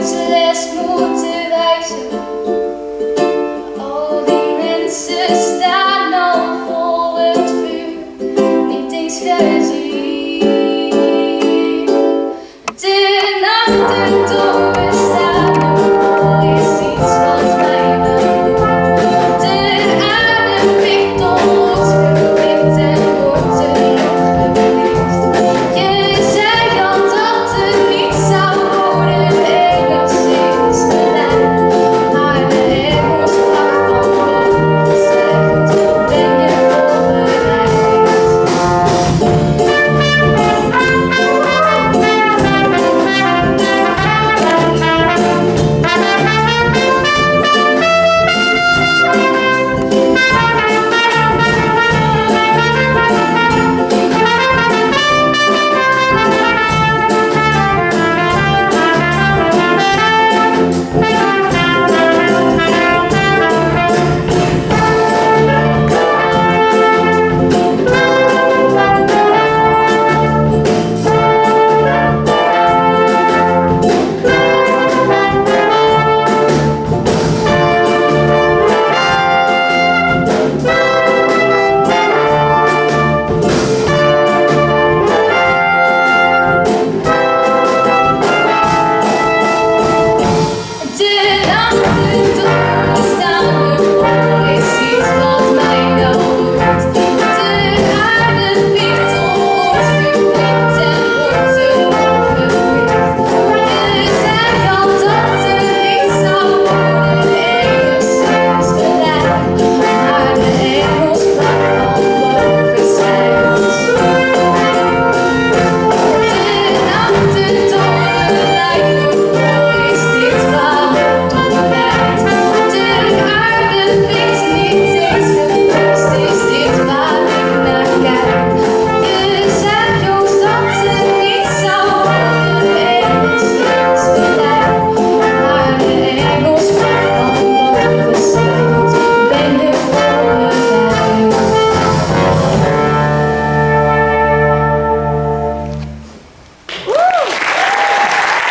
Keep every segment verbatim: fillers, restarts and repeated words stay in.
ze les moeten wijzen. Al die mensen staan al voor het vuur, niet eens gezien. De nachten doorstaan is iets wat mij beroert. De aarde pikt ons gewicht en wordt er nog geblikt. Je zei al dat het niet zou worden, enigszins gelijk. Maar de hemel sprak van boven gezegd, ben je voorbereid?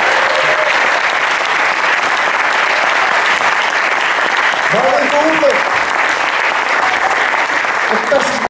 Marleen Verhoeven.